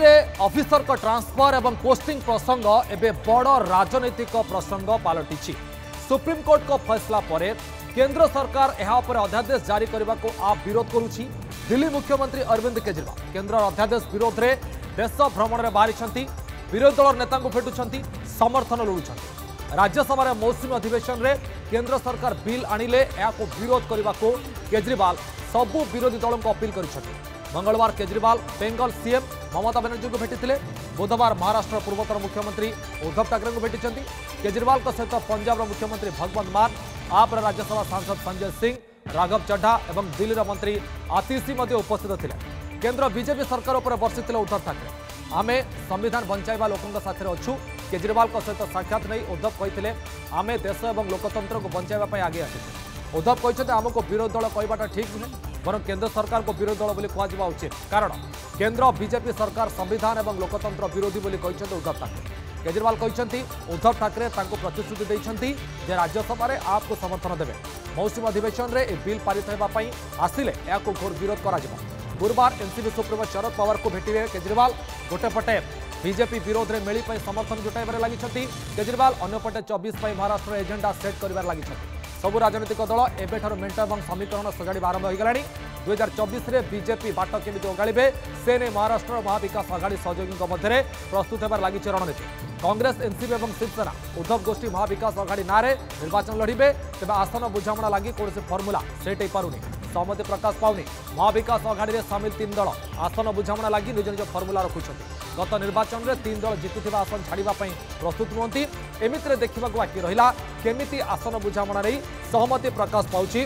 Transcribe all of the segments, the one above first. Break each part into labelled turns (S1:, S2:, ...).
S1: रे ऑफिसर को ट्रांसफर एवं पोस्टिंग प्रसंग एवं बड़ राजनीतिक प्रसंग पलटि। सुप्रीम कोर्ट को फैसला पर केंद्र सरकार यह अध्यादेश जारी करने को आप विरोध करुच्ची। दिल्ली मुख्यमंत्री अरविंद केजरीवाल केंद्र अध्यादेश विरोध में देश भ्रमण में बाहरी विरोधी दल नेता भेटुंट समर्थन लोड़ुंट। राज्यसभा मौसुमी अधिवेशन में केंद्र सरकार बिल आनिले या विरोध करने को केजरीवाल सबू विरोधी दलों को अपील कर। मंगलवार केजरीवाल बेंगल सीएम ममता बनर्जी को भेटी। बुधवार महाराष्ट्र पूर्वोत्तर मुख्यमंत्री उद्धव ठाकरे को भेटी। केजरीवाल सहित पंजाब मुख्यमंत्री भगवंत मान, आप राज्यसभा सांसद संजय सिंह, राघव चड्ढा और दिल्ली मंत्री आतिशी उपस्थित थे। केंद्र बीजेपी सरकार पर बर्षिले उद्धव ठाकरे। आमे संविधान बंचाइबा लोकों साथी अच्छु। केजरीवाल सहित साक्षात नहीं उद्धव कहते आमे देश और लोकतंत्र को बंचाइबा आगे आसी। उद्धव कहते आमको विरोधी दल कहवाटा ठीक नुहे, बर केंद्र सरकार को विरोधी दल कह उचित, कारण केंद्र बीजेपी सरकार संविधान और लोकतंत्र विरोधी कहते उद्धव ठाकरे। केजरीवाल कहते उद्धव ठाकरे प्रतिश्रुति देते राज्यसभा में आपको समर्थन देवे। मौसुमी अधिवेशन में यह बिल पारित होगापी आसिले या घोर विरोध कर। गुरुवार एनसीपी सुप्रीमो शरद पवार को भेटे केजरीवाल। गोटेपटे बीजेपी विरोध में मेली समर्थन जुटाइबार लगी केजरीवाल, अन्यपटे 24 महाराष्ट्र एजेंडा सेट कर लगी। सबु राजनीतिक दल एवं मेंट और समीकरण सजाड़ा आरंभ हो गला। 2024 में बीजेपी बाट केमी ओगाड़े से नहीं महाराष्ट्र महाविकास आघाड़ी सहयोगी मध्य प्रस्तुत होबार लगी रणनीति। कांग्रेस, एनसीपी और शिवसेना उद्धव गोष्ठी महाविकास आघाड़ी ना निर्वाचन लड़े, तेज आसन बुझामणा लगी कौन फर्मुला सेट हो पारुनी, सहमति प्रकाश पाउनी। महाविकास आघाड़ी में सामिल 3 दल आसन बुझामणा लगी निज निज फर्मुला रखुंट। गत निर्वाचन में 3 दल जितुवा आसन छाड़ापी प्रस्तुत नुहति। एमती देखा बाकी रहा केमिति आसन बुझामणा नहीं सहमति प्रकाश पाउछि,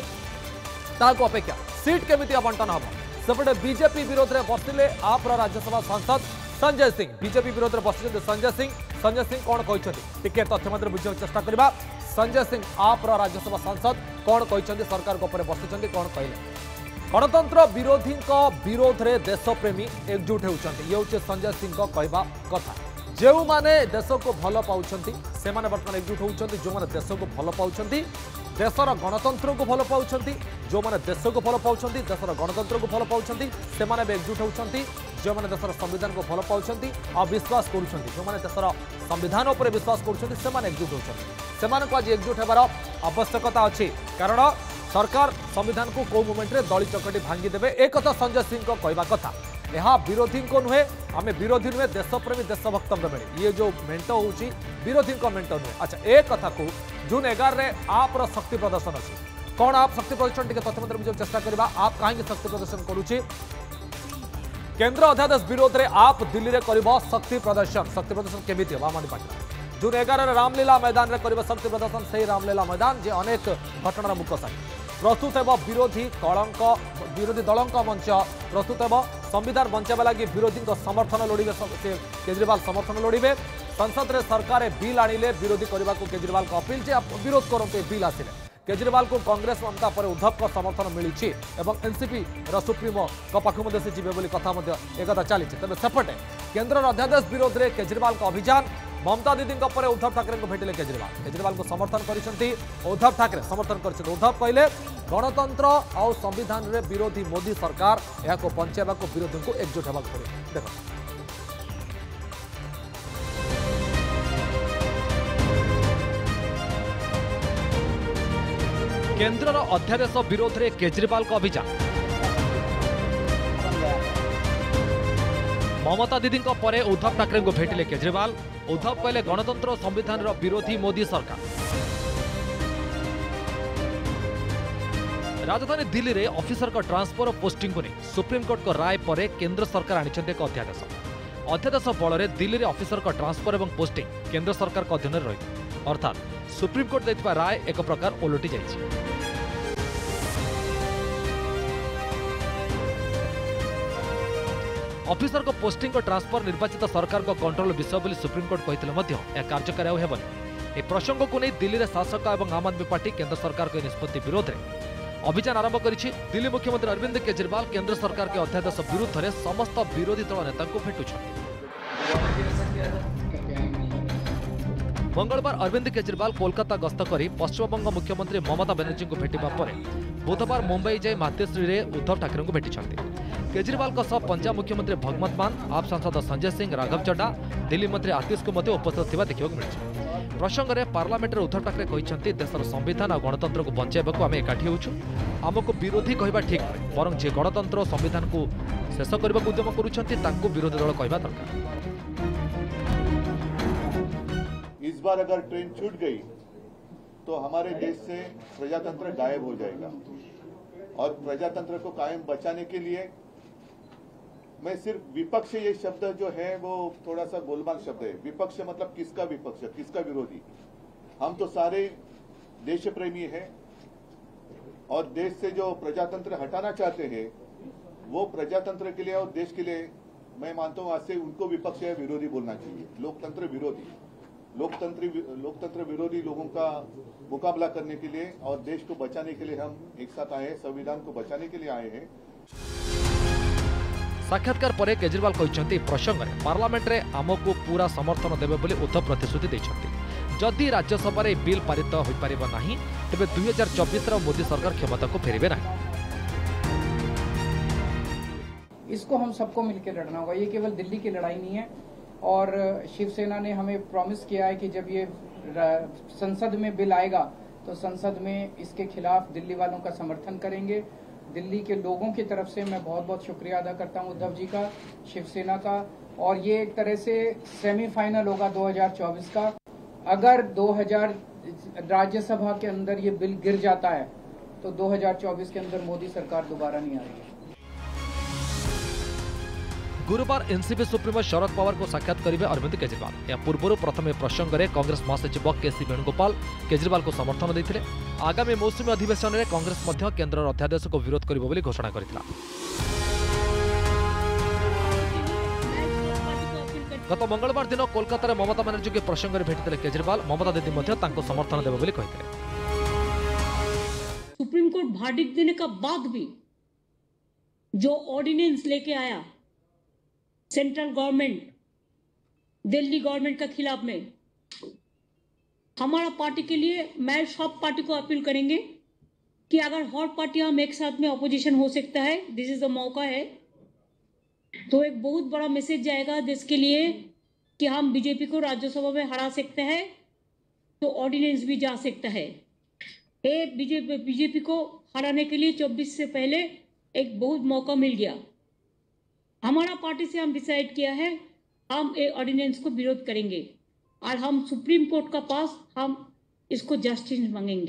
S1: ताको अपेक्षा सीट केमिति आवंटन हम। सेपटे बीजेपी विरोध में बसिले आप राज्यसभा सांसद संजय सिंह। बीजेपी विरोध में बस संजय सिंह कौन कहते टिके तथ्य बुझा चेष्टा करवा। संजय सिंह आप राज्यसभा सांसद कौन कहते सरकार को बसी कौन कहले। गणतंत्र विरोधी विरोध में देशप्रेमी एकजुट होती ये हूँ संजय सिंह कहवा कथा। जो मैंने देश को भल पाँच से बर्तमान एकजुट होती, जो मैंने देश को भल पाँच देशर गणतंत्र को भल पाँच, जो मैंने देश को भल पाँच देशर गणतंत्र को भल पाँच से एकजुट होती। जो मैंने देशर संविधान को भल पाँच और विश्वास कर, जो मैंने देशर संविधान पर विश्वास कर एकजुट होती। आज एकजुट होबार आवश्यकता अच्छी, कारण सरकार संविधान को कौ मोमेंट रे दली चकटी भांगी देवे। एक कथा संजय सिंह को कहवा कथा। यह विरोधी को नुहे, आम विरोधी नुहे, देशप्रेमी देशभक्त मिले। ये जो मेंट हो विरोधी मेंट नुहे। अच्छा, एक कथा को जून 11 में आप शक्ति प्रदर्शन अच्छी। कौन आप शक्ति प्रदर्शन टे तथ्य मुझे चेष्टा करवा। आप कहीं शक्ति प्रदर्शन करुच्ची केंद्र अध्यादेश विरोध में आप दिल्ली में कर शक्ति प्रदर्शन। शक्ति प्रदर्शन केमिति हम आम पार्टी जून 11 रामलीला मैदान में कर शक्ति प्रदर्शन। से रामलीला मैदान जे अनेक घटनार मुकसाई प्रस्तुत है। विरोधी दलों मंच प्रस्तुत है। संविधान बंचावा लगी विरोधी समर्थन लोड़े केजरीवाल समर्थन लोड़े। संसद में सरकार बिल आनिले विरोधी करने को केजरीवाल को अपील जे आप विरोध करते बिल आसिले। केजरीवाल को कांग्रेस ममता पर उद्धव को समर्थन मिली और एनसीपी सुप्रीमो पाखु से जीवे कथा एक चली। तेज सेपटे केंद्र अध्यादेश विरोध में केजरीवाल का अभियान। ममता दीदी पर उद्धव ठाकरे को भेटिले केजरीवाल को समर्थन करते उद्धव ठाकरे समर्थन कर। उद्धव कहले गणतंत्र और संविधान रे विरोधी मोदी सरकार यह बंचाइबा को विरोधी को एकजुट होगा पड़े। देख केंद्र अध्यादेश विरोध में केजरीवाल का अभियान। ममता दीदी पर उद्धव ठाकरे को भेटिले केजरीवाल। उद्धव कहले गणतंत्र और संविधान विरोधी मोदी सरकार। राजधानी दिल्ली में ऑफिसर का ट्रांसफर और पोस्टिंग को नहीं सुप्रीम कोर्ट को राय पर केंद्र सरकार आनी एक अध्यादेश। अध्यादेश बल में दिल्ली में ऑफिसर का ट्रांसफर और पोस्टिंग केंद्र सरकार के अधीन रही, अर्थात सुप्रीम कोर्ट देथिबा राय एक प्रकार ओलटी जाइछि। ऑफिसर को पोस्टिंग और ट्रांसफर निर्वाचित सरकार को कंट्रोल विषय बोली सुप्रीम कोर्ट कहते कार्यकारी होबनी। ए प्रसंग को नहीं दिल्ली में शासक और आम आदमी पार्टी केंद्र सरकार के निष्पत्ति विरोध में अभियान आरंभ करिछि। दिल्ली मुख्यमंत्री अरविंद केजरीवाल केंद्र सरकार के अध्यादेश विरुद्ध में समस्त विरोधी दल नेता भेटुछन्ति। मंगलवार अरविंद केजरीवाल कोलकाता गस्त कर पश्चिमबंग मुख्यमंत्री ममता बनर्जी को भेटा पर बुधवार मुंबई जाए मातेश्री में उद्धव ठाकरे को भेटी। केजरीवाल का सह पंजाब मुख्यमंत्री भगवंत मान, आप सांसद संजय सिंह, राघव चड्डा, दिल्ली मंत्री आतिश को उपस्थित देखा मिली। प्रसंग में पार्लियामेंट उद्धव ठाकरे कहते देशर संविधान और गणतंत्र को बचाइबा आम एकाठी होचु। आमको विरोधी कहवा ठीक नुहे, बरं जे गणतंत्र और संविधान को शेष करने को उद्यम करुँच विरोधी दल कहवा दरकार।
S2: इस बार अगर ट्रेन छूट गई तो हमारे देश से प्रजातंत्र गायब हो जाएगा और प्रजातंत्र को कायम बचाने के लिए मैं सिर्फ विपक्ष ये शब्द जो है वो थोड़ा सा गोलमाल शब्द है। विपक्ष मतलब किसका विपक्ष, किसका विरोधी? हम तो सारे देश प्रेमी हैं और देश से जो प्रजातंत्र हटाना चाहते हैं वो प्रजातंत्र के लिए और देश के लिए मैं मानता हूं आज से उनको विपक्ष या विरोधी बोलना चाहिए। लोकतंत्र विरोधी, लोकतंत्र विरोधी लोगों का मुकाबला करने के लिए और देश को बचाने के लिए हम एक साथ आए हैं, संविधान को बचाने के लिए आए हैं।
S1: साक्षात्कार पर केजरीवाल कहते प्रसंग में पार्लियामेंट रे आमको पूरा समर्थन देवे बोली उद्धव प्रतिश्रुति देछन्ति। जदि राज्यसभा रे बिल पारित हो पारिबो नाही तबे 2024 रो मोदी सरकार क्षमता को फेरिबे नाही।
S3: इसको हम सबको मिलकर लड़ना होगा, ये केवल दिल्ली की लड़ाई नहीं है। और शिवसेना ने हमें प्रॉमिस किया है कि जब ये संसद में बिल आएगा तो संसद में इसके खिलाफ दिल्ली वालों का समर्थन करेंगे। दिल्ली के लोगों की तरफ से मैं बहुत बहुत शुक्रिया अदा करता हूं उद्धव जी का, शिवसेना का। और ये एक तरह से सेमीफाइनल होगा 2024 का। अगर 2000 राज्यसभा के अंदर ये बिल गिर जाता है तो 2024 के अंदर मोदी सरकार दोबारा नहीं आएगी।
S1: गुरुवार एनसीपी सुप्रीमो शरद पवार को साक्षात करेंगे अरविंद केजरीवाल। या पूर्व प्रथम प्रसंग में कांग्रेस महासचिव केसी वेणुगोपाल केजरीवाल को समर्थन देते। आगामी मौसुमी अधिवेशन में कांग्रेस केन्द्र अध्यादेश को विरोध करिबो बोली घोषणा करथिला। गत मंगलवार दिन कोलकाता ममता बनर्जी के प्रसंग में भेटिले केजरीवाल। ममता दीदी समर्थन देबे बोली कहिथिले।
S4: सुप्रीम कोर्ट वर्डिक्ट देने का बाद भी जो ऑर्डिनेंस लेके आया सेंट्रल गवर्नमेंट दिल्ली गवर्नमेंट का खिलाफ में, हमारा पार्टी के लिए मैं सब पार्टी को अपील करेंगे कि अगर हर पार्टी हम एक साथ में ऑपोजिशन हो सकता है, दिस इज द मौका है, तो एक बहुत बड़ा मैसेज जाएगा देश के लिए कि हम बीजेपी को राज्यसभा में हरा सकते हैं, तो ऑर्डिनेंस भी जा सकता है। ये बीजेपी को हराने के लिए 24 से पहले एक बहुत मौका मिल गया। हमारा पार्टी से हम डिसाइड किया है हम ये ऑर्डिनेंस को विरोध करेंगे और हम सुप्रीम कोर्ट का पास हम इसको जस्टिस मांगेंगे।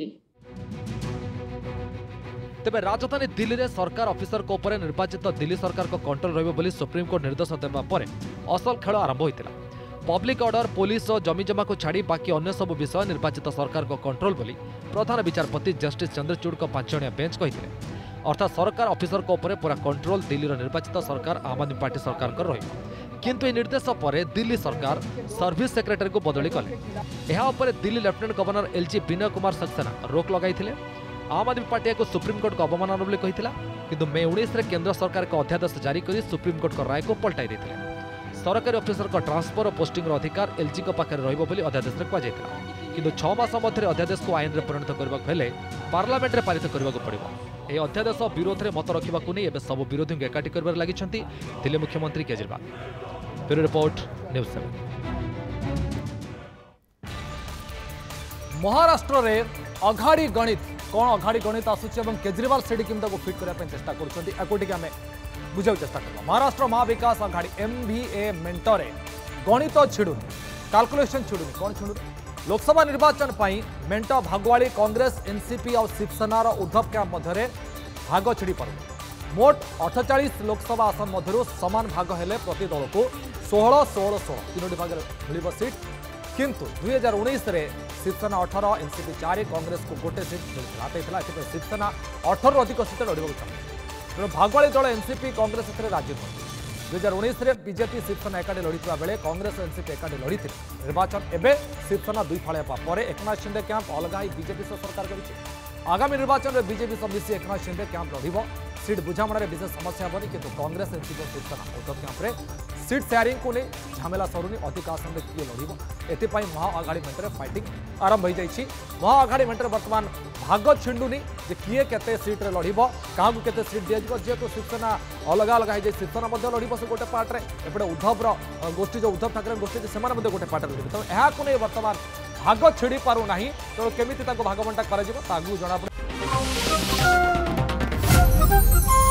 S1: तेबे राजधानी दिल्ली रे सरकार ऑफिसर को ऊपर निर्वाचित दिल्ली सरकार को कंट्रोल रहिबो बोली सुप्रीम कोर्ट निर्देश देबा परे असल खेल आरंभ होइतिला। पब्लिक ऑर्डर, पुलिस और जमीजमा को छाड़ी बाकी अन्य सब विषय निर्वाचित सरकार को कंट्रोल बोली प्रधान विचारपति जस्टिस चंद्रचूड़ को 5 जणिया बेंच कहिथिले। अर्थात सरकार ऑफिसर को ऊपर पूरा कंट्रोल दिल्ली निर्वाचित सरकार आम आदमी पार्टी सरकार कर रही। किंतु ए निर्देश पर दिल्ली सरकार सर्विस सेक्रेटरी को बदली कले। यह Delhi lieutenant governor LG Vinay Kumar Saxena रोक लगाई। आम आदमी पार्टी को सुप्रीम कोर्ट को अवमानना बोली कहिथिला, किंतु मे 19 रे केंद्र सरकार को अध्यादेश जारी कर सुप्रीम कोर्ट राय को पलटाई देथिले। सरकारी ऑफिसर को ट्रांसफर और पोस्टिंग अधिकार एलजी को पाखे रहिबो बोली अध्यादेश रे कहा जायतिला। किंतु 6 मास मध्य अध्यादेश को आईन रे परिणत करबा हेले पार्लियामेंट रे पारित करबा पड़िबो। यह अध्यादेश विरोध में मत रखा नहीं सब विरोधी को एकाठी कर लगी दिल्ली मुख्यमंत्री Kejriwal. Bureau report news 7। Maharashtra रे अघाड़ी गणित कौन अघाड़ी गणित आसूची और केजरीवाल से केमता को फिट करने चेष्टा कर बुझा चेष्टा कर। महाराष्ट्र महाविकास अघाड़ी MVA मेंटर गणित छिड़ुनी, काल्कुलेशन छिड़ुनी, कौन छिड़ुनी? लोकसभा निर्वाचन पर मेंट भागुआली कांग्रेस, एनसीपी और शिवसेना उद्धव कैंप मध्य भाग छिड़ी पार। मोट 48 लोकसभा आसन मध्य समान भाग हेले प्रति दल को 16-16-16 तीनोटी भाग मिल सीट। किंतु 2019 रे शिवसेना 18, एनसीपी 4, कांग्रेस को गोटे सीट मिलता। शिवसेना 18 अधिक सीट लड़े चाहिए। तेणु भागुआली दल एनसीपी कांग्रेस राजी थे। 2019 रे बीजेपी शिवसेना एकाठी लड़िता बेले कांग्रेस एनसीपी एकाठी लड़ी निर्वाचन। एवं शिवसेना 2 फाड़ पर एकनाथ शिंदे कैंप अलग ही बीजेपी सह सरकार कर। आगामी निर्वाचन में बीजेपी सह मिसी एकनाथ शिंदे कैंप लड़। सीट बुझामण विशेष समस्या हेनी, किंतु Congress NCP Shiv Sena Uddhav camp seat sharing को नहीं झमेला सरुनी अधिक आसन में किए लड़ एपाई महाअघाड़ी मेंटर फाइटिंग आरंभ हो जाए। महाअघाड़ी मेंटर बर्तमान भाग छिंडुनी जे किए केते सीट रे लड़ब क्या केते सीट दिया जेहेतु शिवसेना अलग अलग है शिवसेना लड़ब से गोटे पार्टे एपटे उद्धव गोष्ठी जो उद्धव ठाकरे गोष्ठी से गोटे पार्टे लड़े तेणु यहाँ नहीं बर्तमान भाग छिड़ी पार ना तेणु केमी भाग बंटा कर जना।